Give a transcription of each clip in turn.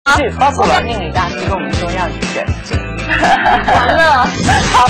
是包括命理大师跟我们说要冷静。 完了，好。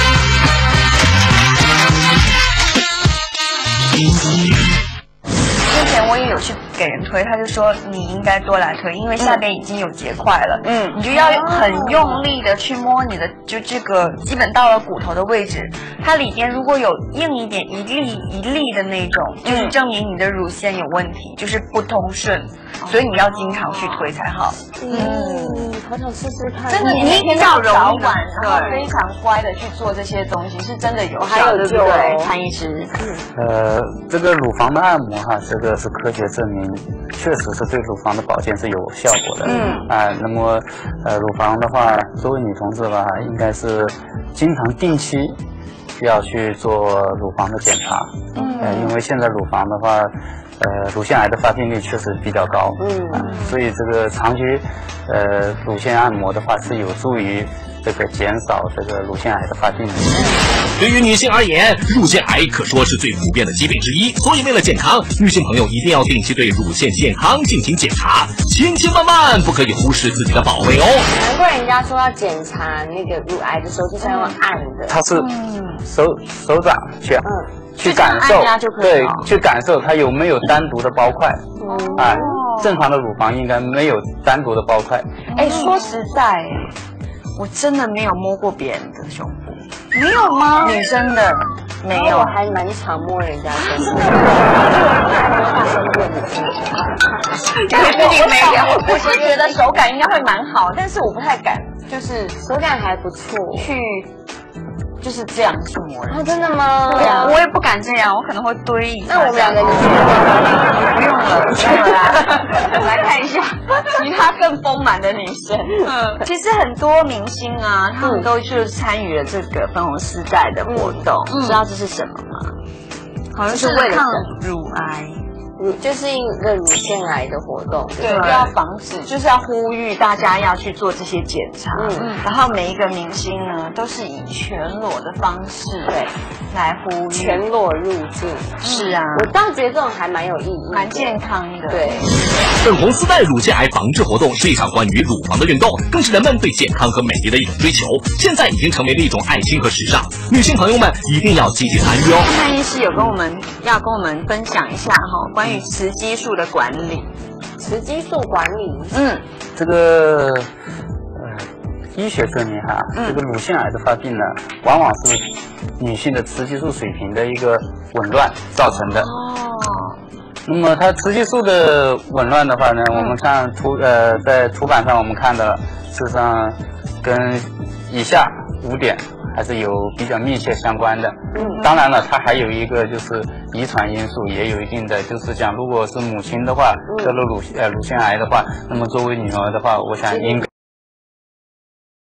之前我也有去给人推，他就说你应该多来推，因为下边已经有结块了，你就要很用力的去摸你的，就这个基本到了骨头的位置，它里边如果有硬一点一粒的那种，就是证明你的乳腺有问题，就是不通顺，所以你要经常去推才好。 好想试试看， 真的，你一天到早晚，然后非常乖的去做这些东西，是真的有效的，对不对？潘医师， 这个乳房的按摩哈，这个是科学证明，确实是对乳房的保健是有效果的。那么乳房的话，作为女同志吧，应该是经常定期需要去做乳房的检查。因为现在乳房的话，乳腺癌的发病率确实比较高。所以这个长期乳腺按摩的话，是有助于这个减少这个乳腺癌的发病率。 对于女性而言，乳腺癌可说是最普遍的疾病之一，所以为了健康，女性朋友一定要定期对乳腺健康进行检查，千万不可以忽视自己的宝贝哦。 难怪人家说要检查那个乳癌的时候就是要用按的， 它是手掌去感受，对，去感受它有没有单独的包块。正常的乳房应该没有单独的包块。 说实在，我真的没有摸过别人的胸部。没有吗？女生的没有， 我还蛮常摸人家胸部。 我是觉得手感应该会蛮好，但是我不太敢，就是手感还不错， 就是这样去摸人。 真的吗？ 对啊，我也不敢这样，我可能会堆一下。 那我们两个就不用了，我来看一下其他更丰满的女生。其实很多明星啊，他们都是参与了这个粉红丝带的活动，知道这是什么吗？好像是为了抗乳癌。 就是一个乳腺癌的活动， 对，要防止，就是要呼吁大家要去做这些检查。然后每一个明星呢，都是以全裸的方式来呼吁全裸入境。 是啊， 我倒觉得这种还蛮有意义， 蛮健康的。 对， 粉红丝带乳腺癌防治活动是一场关于乳房的运动，更是人们对健康和美丽的一种追求。现在已经成为了一种爱心和时尚，女性朋友们一定要积极参与哦。 潘医师有跟我们分享一下关于雌激素的管理。 雌激素管理， 这个医学证明这个乳腺癌的发病呢，往往是女性的雌激素水平的一个紊乱造成的。那么它雌激素的紊乱的话呢，我们看在图版上我们看到，事实上跟以下5点还是有比较密切相关的。当然了，它还有一个就是遗传因素，也有一定的，就是讲如果是母亲的话得了乳腺癌的话，那么作为女儿的话，我想应